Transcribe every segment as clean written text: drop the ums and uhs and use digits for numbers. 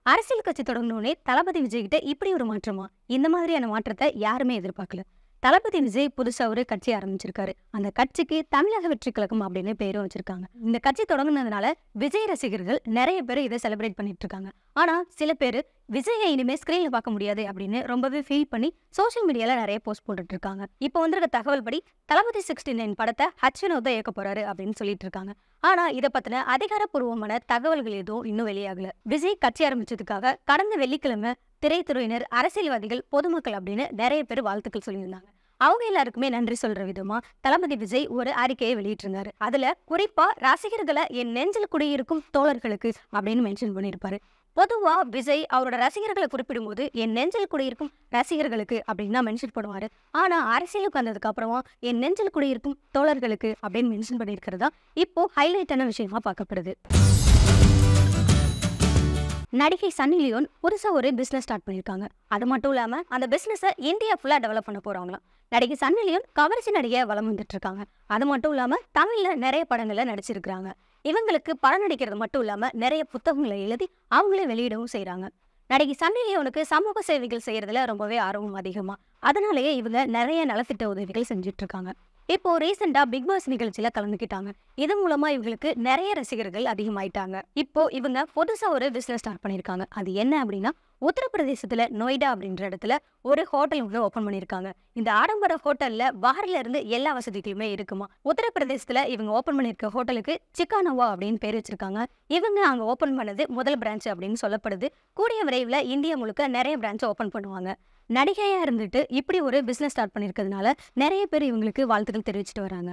அரசியல் கட்சி தொடங்கணும்னே தளபதி விஜய் கிட்ட இப்படி ஒரு மாற்றமா? இந்த மாதிரியான மாற்றத்தை யாருமே எதிர்பார்க்கல. தளபதி விஜய் புதுசா ஒரு கட்சி ஆரம்பிச்சிருக்காரு. அந்த கட்சிக்கு தமிழக வெற்றி கழகம் அப்படின்னு பேரும் வச்சிருக்காங்க. இந்த கட்சி தொடங்குனதுனால விஜய் ரசிகர்கள் நிறைய பேர் இதை செலிப்ரேட் பண்ணிட்டு இருக்காங்க. ஆனா சில பேர் விஜயை இனிமே ஸ்கிரீன்ல பார்க்க முடியாது அப்படின்னு ரொம்பவே ஃபீல் பண்ணி சோசியல் மீடியால நிறைய போஸ்ட் போட்டுட்டு இருக்காங்க. இப்போ வந்திருக்க தகவல் படி தளபதி 69 படத்தை hvinoth இயக்க போறாரு அப்படின்னு சொல்லிட்டு இருக்காங்க. ஆனா இதை பத்தின அதிகாரப்பூர்வமான தகவல்கள் எதுவும் இன்னும் வெளியாகல. விஜய் கட்சி ஆரம்பிச்சதுக்காக கடந்த வெள்ளிக்கிழமை திரைத்துறையினர், அரசியல்வாதிகள், பொதுமக்கள் அப்படின்னு நிறைய பேர் வாழ்த்துக்கள் சொல்லியிருந்தாங்க. அவங்க எல்லாருக்குமே நன்றி சொல்ற விதமா தளபதி விஜய் ஒரு அறிக்கையை வெளியிட்டிருந்தாரு. அதுல குறிப்பா ரசிகர்களை என் நெஞ்சில் குடியிருக்கும் தோழர்களுக்கு அப்படின்னு மென்ஷன் பண்ணியிருப்பாரு. பொதுவா விஜய் அவரோட ரசிகர்களை குறிப்பிடும் போது என் நெஞ்சில் குடியிருக்கும் ரசிகர்களுக்கு அப்படின்னு தான் மென்ஷன் பண்ணுவாரு. ஆனா அரசியலுக்கு வந்ததுக்கு அப்புறமா என் நெஞ்சில் குடியிருக்கும் தோழர்களுக்கு அப்படின்னு மென்ஷன் பண்ணியிருக்கிறதா இப்போ ஹைலைட்டான விஷயமா பார்க்கப்படுது. நடிகை சன்னிலியோன் புதுசா ஒரு பிசினஸ் ஸ்டார்ட் பண்ணிருக்காங்க. அது மட்டும் இல்லாம அந்த பிசினஸை இந்தியா ஃபுல்லா டெவலப் பண்ண போறாங்களாம். நடிகை சன்னிலியோன் கவர்ச்சி நடிகை வலம் வந்துட்டு இருக்காங்க. அது மட்டும் இல்லாம தமிழ்ல நிறைய படங்கள்ல நடிச்சிருக்காங்க. இவங்களுக்கு படம் நடிக்கிறது மட்டும் இல்லாம நிறைய புத்தகங்களை எழுதி அவங்களே வெளியிடவும் செய்யறாங்க. நடிகை சன்னிலியோனுக்கு சமூக சேவைகள் செய்யறதுல ரொம்பவே ஆர்வம் அதிகமா. அதனாலேயே இவங்க நிறைய நலத்திட்ட உதவிகள் செஞ்சுட்டு இருக்காங்க. இப்போ ரீசெண்டா பிக் பாஸ் நிகழ்ச்சியில கலந்துக்கிட்டாங்க. இது மூலமா இவங்களுக்கு நிறைய ரசிகர்கள் அதிகமாயிட்டாங்க. இப்போ இவங்க புதுசா ஒரு பிசினஸ் ஸ்டார்ட் பண்ணிருக்காங்க. அது என்ன அப்படின்னா, உத்தரப்பிரதேசத்துல நொய்டா அப்படின்ற இடத்துல ஒரு ஹோட்டல் வந்து ஓபன் பண்ணிருக்காங்க. இந்த ஆடம்பர ஹோட்டல்ல பாரில இருந்து எல்லா வசதிகளுமே இருக்குமா. உத்தரப்பிரதேசத்துல இவங்க ஓபன் பண்ணிருக்க ஹோட்டலுக்கு சிக்கானோவா அப்படின்னு பேர் வச்சிருக்காங்க. இவங்க அங்க ஓபன் பண்ணது முதல் பிரான்ச் அப்படின்னு சொல்லப்படுது. கூடிய விரைவில் இந்தியா முழுக்க நிறைய பிரான்ச் ஓபன் பண்ணுவாங்க. நடிகையா இருந்துட்டு இப்படி ஒரு பிசினஸ் ஸ்டார்ட் பண்ணிருக்கிறதுனால நிறைய பேர் இவங்களுக்கு வாழ்த்துக்கள் தெரிவிச்சுட்டு வராங்க.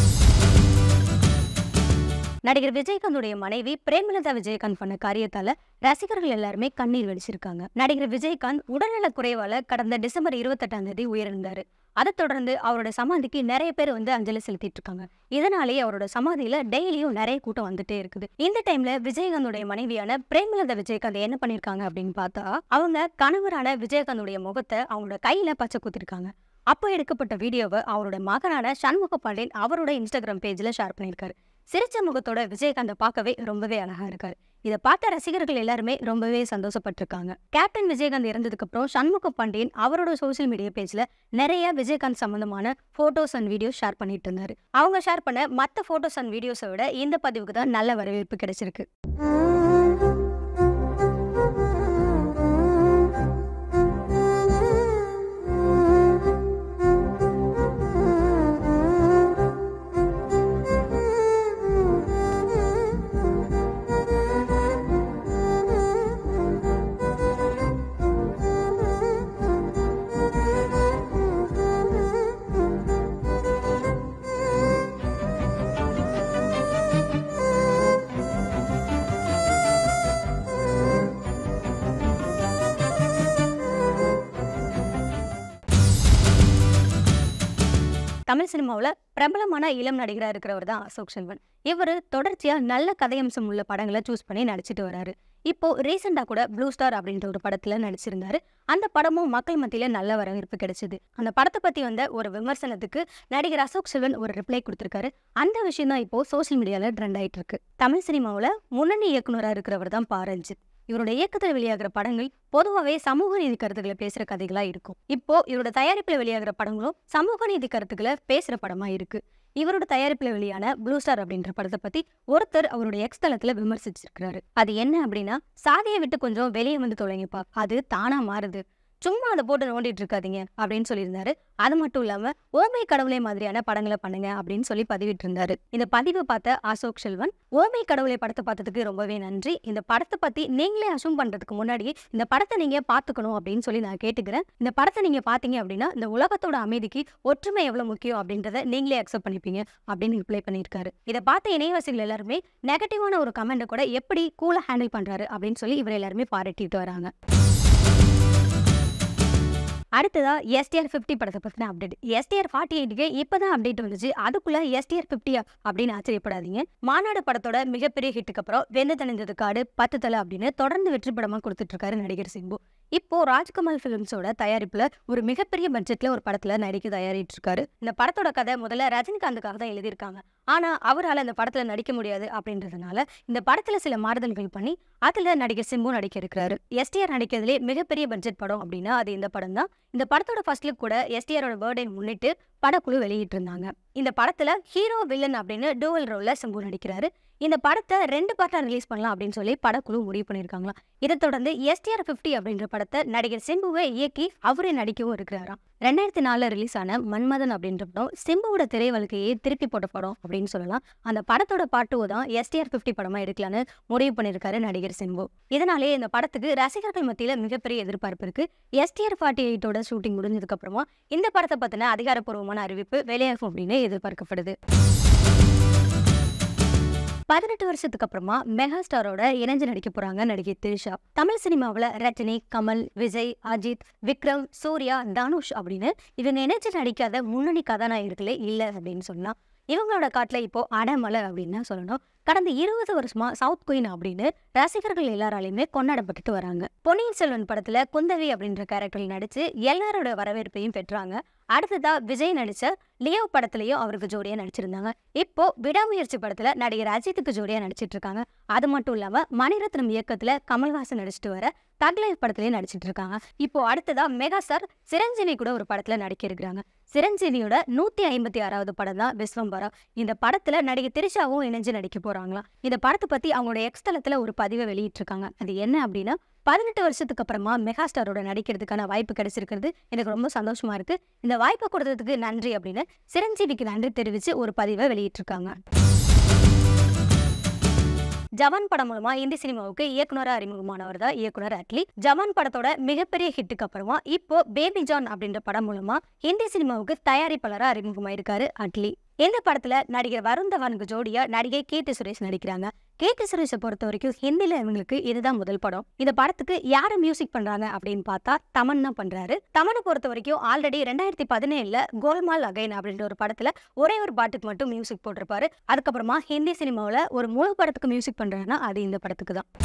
நடிகர் விஜயகாந்தோடைய மனைவி பிரேமலதா விஜயகாந்த் பண்ண காரியத்தால ரசிகர்கள் எல்லாருமே கண்ணீர் வெடிச்சிருக்காங்க. நடிகர் விஜயகாந்த் உடல்நல குறைவால கடந்த டிசம்பர் 28 உயிரிழந்தாரு. அதை தொடர்ந்து அவரோட சமாதிக்கு நிறைய பேர் வந்து அஞ்சலி செலுத்திட்டு இருக்காங்க. இதனாலேயே அவரோட சமாதியில டெய்லியும் நிறைய கூட்டம் வந்துட்டே இருக்குது. இந்த டைம்ல விஜயகாந்தோடைய மனைவியான பிரேமலதா விஜயகாந்த் என்ன பண்ணிருக்காங்க அப்படின்னு பார்த்தா, அவங்க கணவரான விஜயகாந்தோடைய முகத்தை அவங்களோட கையில பச்சை குத்திருக்காங்க. அப்போ எடுக்கப்பட்ட வீடியோவை அவரோட மகனான சண்முகபாண்டியன் அவரோட இன்ஸ்டாகிராம் பேஜ்ல ஷேர் பண்ணியிருக்காரு. சிரிச்ச முகத்தோட விஜயகாந்த் பார்க்கவே ரொம்பவே அழகா இருக்காரு. இதை பார்த்த ரசிகர்கள் எல்லாருமே ரொம்பவே சந்தோஷப்பட்டிருக்காங்க. கேப்டன் விஜயகாந்த் இறந்ததுக்கு அப்புறம் சண்முகபாண்டியன் அவரோட சோசியல் மீடியா பேஜ்ல நிறைய விஜயகாந்த் சம்பந்தமான போட்டோஸ் அண்ட் வீடியோஸ் ஷேர் பண்ணிட்டு இருந்தாரு. அவங்க ஷேர் பண்ண மற்ற போட்டோஸ் அண்ட் வீடியோஸை விட இந்த பதிவுக்கு தான் நல்ல வரவேற்பு கிடைச்சிருக்கு. தமிழ் சினிமாவில் பிரபலமான இளம் நடிகராக இருக்கிறவர் தான் அசோக் செல்வன். இவர் தொடர்ச்சியாக நல்ல கதையம்சம் உள்ள படங்களை சூஸ் பண்ணி நடிச்சிட்டு வராரு. இப்போ ரீசெண்டாக கூட ப்ளூ ஸ்டார் அப்படின்ற ஒரு படத்தில் நடிச்சிருந்தாரு. அந்த படமும் மக்கள் மத்தியில் நல்ல வரவேற்பு கிடைச்சது. அந்த படத்தை பற்றி வந்த ஒரு விமர்சனத்துக்கு நடிகர் அசோக் செல்வன் ஒரு ரிப்ளை கொடுத்திருக்காரு. அந்த விஷயம் தான் இப்போ சோசியல் மீடியாவில் ட்ரெண்ட் ஆயிட்டு இருக்கு. தமிழ் சினிமாவில் முன்னணி இயக்குனராக இருக்கிறவர் தான் ரஞ்சித். இவரோட இயக்கத்தில் வெளியாகிற படங்கள் பொதுவாகவே சமூக நீதி கருத்துக்களை பேசுற கதைகளா இருக்கும். இப்போ இவரோட தயாரிப்புல வெளியாகிற படங்களும் சமூக நீதி கருத்துக்களை பேசுற படமா இருக்கு. இவரோட தயாரிப்புல வெளியான ப்ளூ ஸ்டார் அப்படின்ற படத்தை பத்தி ஒருத்தர் அவருடைய எக்ஸ் தளத்துல விமர்சிச்சிருக்காரு. அது என்ன அப்படின்னா, சாதியை விட்டு கொஞ்சம் வெளியே வந்து தொலைங்கப்பா, அது தானா மாறுது, சும்மா அதை போட்டு நோண்டிட்டு இருக்காதீங்க அப்படின்னு சொல்லியிருந்தாரு. அது மட்டும் இல்லாம ஓமை கடவுளை மாதிரியான படங்களை பண்ணுங்க அப்படின்னு சொல்லி பதிவிட்டு இருந்தாரு. இந்த பதிவை பார்த்த அசோக் செல்வன், ஓமை கடவுளை படத்தை பார்த்ததுக்கு ரொம்பவே நன்றி. இந்த படத்தை பத்தி நீங்களே அசூம் பண்றதுக்கு முன்னாடி இந்த படத்தை நீங்க பாத்துக்கணும் அப்படின்னு சொல்லி நான் கேட்டுக்கிறேன். இந்த படத்தை நீங்க பாத்தீங்க அப்படின்னா இந்த உலகத்தோட அமைதிக்கு ஒற்றுமை எவ்வளவு முக்கியம் அப்படின்றத நீங்களே அக்செப்ட் பண்ணிப்பீங்க அப்படின்னு ரிப்ளை பண்ணியிருக்காரு. இதை பார்த்த இணையவாசிகள் எல்லாருமே நெகட்டிவான ஒரு கமெண்ட் கூட எப்படி கூலா ஹேண்டில் பண்றாரு அப்படின்னு சொல்லி இவர் எல்லாருமே பாராட்டிட்டு வராங்க. அடுத்ததா STR 50 படத்தை பத்தின அப்டேட். STR 48க்கு இப்பதான் அப்டேட் வந்துச்சு. அதுக்குள்ள STR 50 அப்படின்னு ஆச்சரியப்படாதீங்க. மாநாடு படத்தோட மிகப்பெரிய ஹிட்டுக்கு அப்புறம் வெந்து தணிந்தது காடு, 10 தலை அப்படின்னு தொடர்ந்து வெற்றி படமா கொடுத்துட்டு இருக்காரு நடிகர் சிம்பு. இப்போ ராஜ்கமல் பிலிம்ஸோட தயாரிப்புல ஒரு மிகப்பெரிய பட்ஜெட்ல ஒரு படத்துல நடிக்க தயாரிட்டு இருக்காரு. இந்த படத்தோட கதை முதல்ல ரஜினிகாந்துக்காக தான் எழுதியிருக்காங்க. ஆனா அவரால் இந்த படத்துல நடிக்க முடியாது அப்படின்றதுனால இந்த படத்துல சில மாறுதல்கள் பண்ணி அதுல நடிகர் சிம்பு நடிக்க இருக்கிறாரு. எஸ்டிஆர் நடிக்கிறதுலே மிகப்பெரிய பட்ஜெட் படம் அப்படின்னா அது இந்த படம் தான். இந்த படத்தோட ஃபர்ஸ்ட் லுக் கூட எஸ்டிஆரோட பர்த்டே முன்னிட்டு படக்குழு வெளியிட்டு இருந்தாங்க. இந்த படத்துல ஹீரோ வில்லன் அப்படின்னு டூவல் ரோல்ல சிம்பு நடிக்கிறாரு. இந்த படத்தை 2 பார்ட்டா ரிலீஸ் பண்ணலாம் அப்படின்னு சொல்லி படக்குழு முடிவு பண்ணியிருக்காங்களாம். இதை தொடர்ந்து எஸ்டிஆர் 50 அப்படின்ற படத்தை நடிகர் சிம்புவை இயக்கி அவரே நடிக்கவும் இருக்கிறாராம். 2004 ரிலீஸ் ஆன மன்மதன் அப்படின்ற படம் சிம்புவோட திரை வாழ்க்கையை திருப்பி போட்ட படம் அப்படின்னு சொல்லலாம். அந்த படத்தோட பார்ட் 2 தான் எஸ்டிஆர் 50 படமா எடுக்கலான்னு முடிவு பண்ணியிருக்காரு நடிகர் சிம்பு. இதனாலே இந்த படத்துக்கு ரசிகர்கள் மத்தியில மிகப்பெரிய எதிர்பார்ப்பு இருக்கு. எஸ்டிஆர் 48ஓட ஷூட்டிங் முடிஞ்சதுக்கு அப்புறமா இந்த படத்தை பத்தின அதிகாரப்பூர்வமான அறிவிப்பு வெளியாகும் அப்படின்னு எதிர்பார்க்கப்படுது. 18 வருஷத்துக்கு அப்புறமா மெகா ஸ்டாரோட இணைஞ்சு நடிக்க போறாங்க நடிகை த்ரிஷா. தமிழ் சினிமாவில் ரஜினி, கமல், விஜய், அஜித், விக்ரம், சூர்யா, தனுஷ் அப்படின்னு இவங்க இணைஞ்சு நடிக்காத முன்னணி கதாநாயகர்களே இல்லை அப்படின்னு சொல்லலாம். இவங்களோட காட்டுல இப்போ அடமலை அப்படின்னு சொல்லணும். கடந்த 20 வருஷமா சவுத் குயின் அப்படின்னு ரசிகர்கள் எல்லாராலையுமே கொண்டாடப்பட்டுட்டு வராங்க. பொன்னியின் செல்வன் படத்துல குந்தவி அப்படின்ற கேரக்டரில் நடிச்சு எல்லாரோட வரவேற்பையும் பெற்றாங்க. அடுத்ததா விஜய் நடிச்ச லியோ படத்துலயும் அவருக்கு ஜோடியா நடிச்சிருந்தாங்க. இப்போ விடாமுயற்சி படத்துல நடிகர் அஜித்துக்கு ஜோடியா நடிச்சிட்டு இருக்காங்க. அது மட்டும் இல்லாம மணிரத்னம் இயக்கத்துல கமல்ஹாசன் நடிச்சிட்டு வர தக்லைஃப் படத்துலயும் நடிச்சிட்டு இருக்காங்க. இப்போ அடுத்ததா மெகாஸ்டார் சிரஞ்சீவி கூட ஒரு படத்துல நடிக்க இருக்கிறாங்க. சிரஞ்சீவியோட 156வது படம் தான் விஸ்வம்பரா. இந்த படத்துல நடிகை த்ரிஷாவும் இணைஞ்சு நடிக்க போறாங்களா. இந்த படத்தை பத்தி அவங்களோட எக்ஸ் தளத்துல ஒரு பதிவை வெளியிட்டு இருக்காங்க. அது என்ன அப்படின்னா 18 வருஷத்துக்கு அப்புறமா மெகாஸ்டாரோட நடிக்கிறதுக்கான வாய்ப்பு கிடைச்சிருக்கிறது எனக்கு ரொம்ப சந்தோஷமா இருக்கு. இந்த வாய்ப்பை கொடுத்ததுக்கு நன்றி அப்படின்னு சிரஞ்சீவிக்கு நன்றி தெரிவிச்சு ஒரு பதிவை வெளியிட்டிருக்காங்க. ஜவான் படம் மூலமா இந்தி சினிமாவுக்கு இயக்குனரா அறிமுகமானவர் தான் இயக்குனர் அட்லீ. ஜவான் படத்தோட மிகப்பெரிய ஹிட்டுக்கு அப்புறமா இப்போ பேபி ஜான் அப்படின்ற படம் மூலமா இந்தி சினிமாவுக்கு தயாரிப்பாளரா அறிமுகமாயிருக்காரு அட்லீ. இந்த படத்துல நடிகர் வருண் தவானுக்கு ஜோடியா நடிகை கீர்த்தி சுரேஷ் நடிக்கிறாங்க. கீர்த்தி சுரேஷை பொறுத்த வரைக்கும் ஹிந்தில இவங்களுக்கு இதுதான் முதல் படம். இந்த படத்துக்கு யாரு மியூசிக் பண்றாங்க அப்படின்னு பார்த்தா தமன் தான் பண்றாரு. தமனை பொறுத்த வரைக்கும் ஆல்ரெடி 2017 கோல்மால் அகைன் அப்படின்ற ஒரு படத்துல ஒரே ஒரு பாட்டுக்கு மட்டும் மியூசிக் போட்டிருப்பாரு. அதுக்கப்புறமா ஹிந்தி சினிமாவில் ஒரு முழு படத்துக்கு மியூசிக் பண்றாருன்னா அது இந்த படத்துக்கு தான்.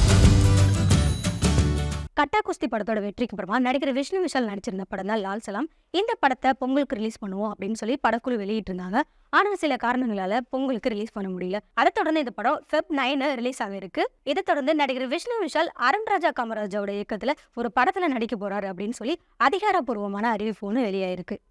கட்டா குஸ்தி படத்தோட வெற்றிக்கு அப்புறமா நடிகர் விஷ்ணு விஷால் நடிச்சிருந்த படம் தான் லால் சலாம். இந்த படத்தை பொங்கலுக்கு ரிலீஸ் பண்ணுவோம் அப்படின்னு சொல்லி படக்குழு வெளியிட்டு இருந்தாங்க. ஆனா சில காரணங்களால பொங்கலுக்கு ரிலீஸ் பண்ண முடியல. அதை தொடர்ந்து இந்த படம் Feb 9 ரிலீஸ் ஆகிருக்கு. இதை தொடர்ந்து நடிகர் விஷ்ணு விஷால் அருண்ராஜா காமராஜோட இயக்கத்துல ஒரு படத்துல நடிக்க போறாரு அப்படின்னு சொல்லி அதிகாரப்பூர்வமான அறிவிப்பு ஒன்று வெளியாயிருக்கு.